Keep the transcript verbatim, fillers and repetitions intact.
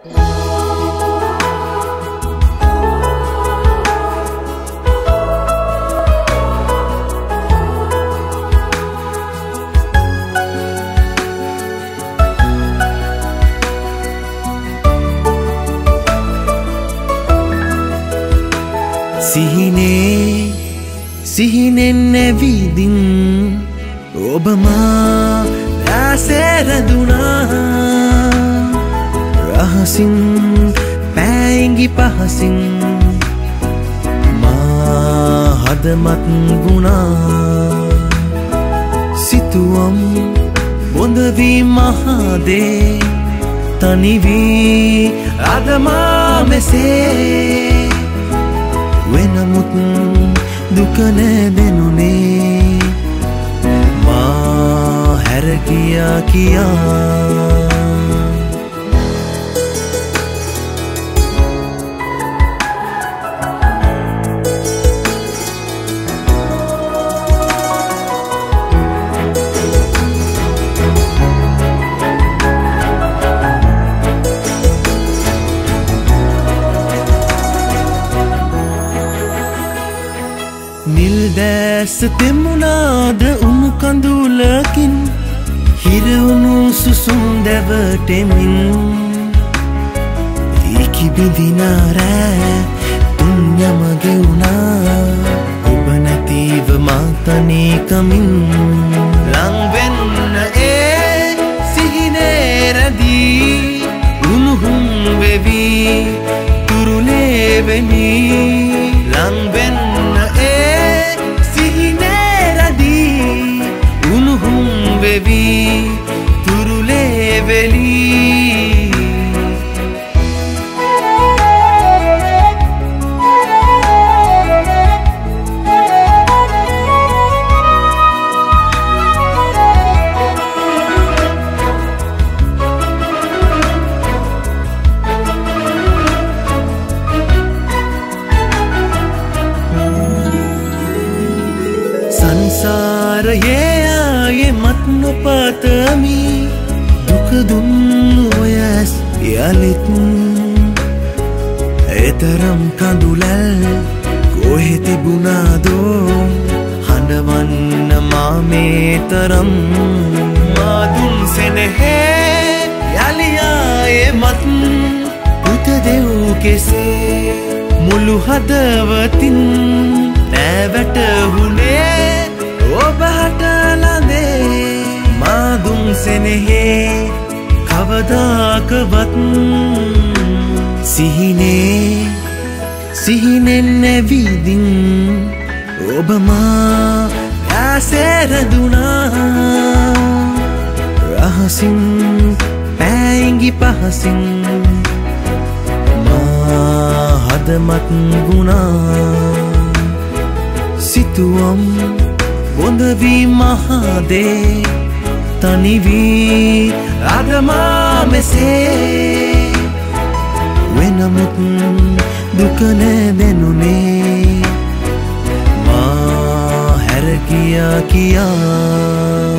සිහිනේ සිහිනෙන් නැවිදින් ඔබ මා ඇසෙරදුනා රහසින් පැංගි පහසින් මා හදමත් වුණා සිතුවම් බොඳ වී මහදේ තනි වී අද මා මෙසේ වෙනමුත් දුක නැදෙනුනේ මා හැර ගියා කියා නිල්දැස් තෙමුණාද උණු කඳුලකින් හිරවුණු සුසුම් දැවටෙමින් ඒකි බිඳිනා රෑ තුන් යම ගෙවුණා ඔබ නැතිව මා තනිකමින් ලං වෙන්න ඒ සිහිනේ රැඳී උණුහුම් වෙවි තුරුලේ වෙමි ලං වෙන්න වෙවි තුරුලේ වෙලී සංසාරයේ මත් නොපතමි දුක දුන්නු ඔයස් යලිත් එතරම් කඳුලැල් කොහෙ තිබුණාදෝ හඬවන්න මා මේ තරම් මා දුන් සෙනෙහේ යලි ආයේ මත් පුත දෙව් කෙසේ මුළු හදවතින් නැවැටහුනේ ඔබට ළඟේ මා දුන් සෙනෙහේ කවදාකවත් සිහිනේ සිහිනෙන් නැවිදින් ඔබ මා ඇසෙරදුනා රහසින් පැංගි පහසින් මා හදමත් වුණා සිතුවම් බොඳ වී මහදේ තනි වී අද මා මෙසේ වෙනමුත් දුක නැදෙනුනේ මා හැර ගියා කියා